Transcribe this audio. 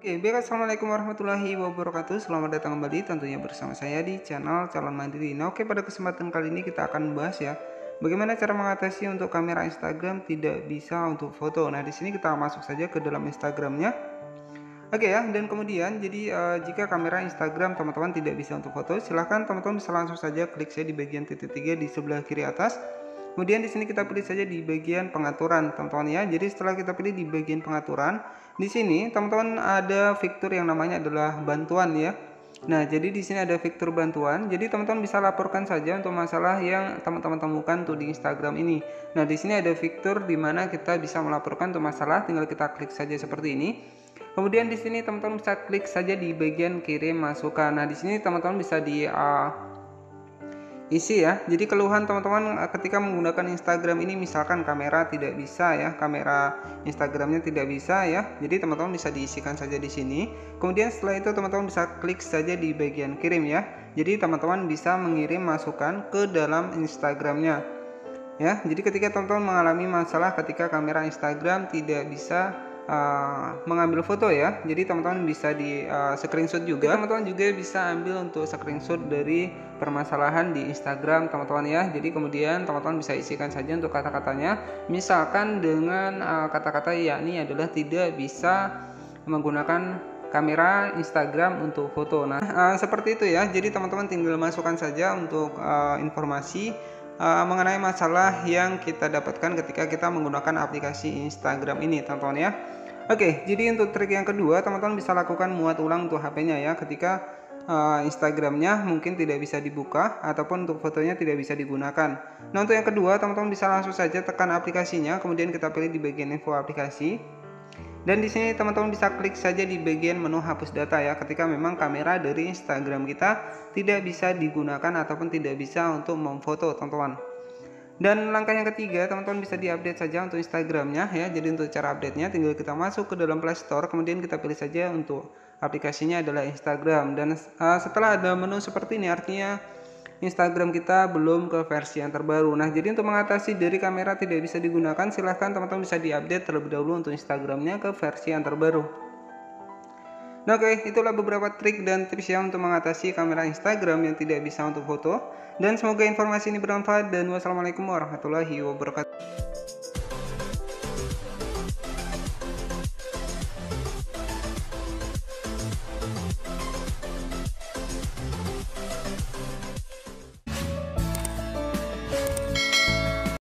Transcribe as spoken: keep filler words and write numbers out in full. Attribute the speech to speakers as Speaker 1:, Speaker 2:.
Speaker 1: Oke, baik, assalamualaikum warahmatullahi wabarakatuh. Selamat datang kembali tentunya bersama saya di channel Calon Mandiri. Nah, oke, pada kesempatan kali ini kita akan membahas ya, bagaimana cara mengatasi untuk kamera Instagram tidak bisa untuk foto. Nah, di sini kita masuk saja ke dalam Instagramnya. Oke ya, dan kemudian jadi uh, jika kamera Instagram teman-teman tidak bisa untuk foto, silahkan teman-teman bisa langsung saja klik saya di bagian titik tiga di sebelah kiri atas. Kemudian di sini kita pilih saja di bagian pengaturan, teman-teman ya. Jadi setelah kita pilih di bagian pengaturan, di sini teman-teman ada fitur yang namanya adalah bantuan ya. Nah, jadi di sini ada fitur bantuan. Jadi teman-teman bisa laporkan saja untuk masalah yang teman-teman temukan tuh di Instagram ini. Nah, di sini ada fitur di mana kita bisa melaporkan untuk masalah, tinggal kita klik saja seperti ini. Kemudian di sini teman-teman bisa klik saja di bagian kirim masukan. Nah, di sini teman-teman bisa di uh, isi ya. Jadi keluhan teman-teman ketika menggunakan Instagram ini, misalkan kamera tidak bisa ya, kamera Instagramnya tidak bisa ya. Jadi teman-teman bisa diisikan saja di sini. Kemudian setelah itu teman-teman bisa klik saja di bagian kirim ya. Jadi teman-teman bisa mengirim masukan ke dalam Instagramnya ya. Jadi ketika teman-teman mengalami masalah ketika kamera Instagram tidak bisa Uh, mengambil foto ya, jadi teman-teman bisa di uh, screenshot juga. Teman-teman juga bisa ambil untuk screenshot dari permasalahan di Instagram teman-teman ya. Jadi kemudian teman-teman bisa isikan saja untuk kata-katanya, misalkan dengan uh, kata-kata yakni adalah tidak bisa menggunakan kamera Instagram untuk foto. Nah, uh, seperti itu ya. Jadi teman-teman tinggal masukkan saja untuk uh, informasi uh, mengenai masalah yang kita dapatkan ketika kita menggunakan aplikasi Instagram ini, teman-teman ya. Oke, jadi untuk trik yang kedua, teman-teman bisa lakukan muat ulang untuk H P-nya ya, ketika uh, Instagramnya mungkin tidak bisa dibuka ataupun untuk fotonya tidak bisa digunakan. Nah, untuk yang kedua, teman-teman bisa langsung saja tekan aplikasinya, kemudian kita pilih di bagian info aplikasi. Dan di sini teman-teman bisa klik saja di bagian menu hapus data ya, ketika memang kamera dari Instagram kita tidak bisa digunakan ataupun tidak bisa untuk memfoto, teman-teman. Dan langkah yang ketiga, teman-teman bisa diupdate saja untuk Instagramnya ya. Jadi untuk cara update-nya tinggal kita masuk ke dalam Play Store, kemudian kita pilih saja untuk aplikasinya adalah Instagram. Dan uh, setelah ada menu seperti ini, artinya Instagram kita belum ke versi yang terbaru. Nah, jadi untuk mengatasi dari kamera tidak bisa digunakan, silahkan teman-teman bisa diupdate terlebih dahulu untuk Instagramnya ke versi yang terbaru. Nah, oke, itulah beberapa trik dan tips ya untuk mengatasi kamera Instagram yang tidak bisa untuk foto. Dan semoga informasi ini bermanfaat, dan wassalamualaikum warahmatullahi wabarakatuh.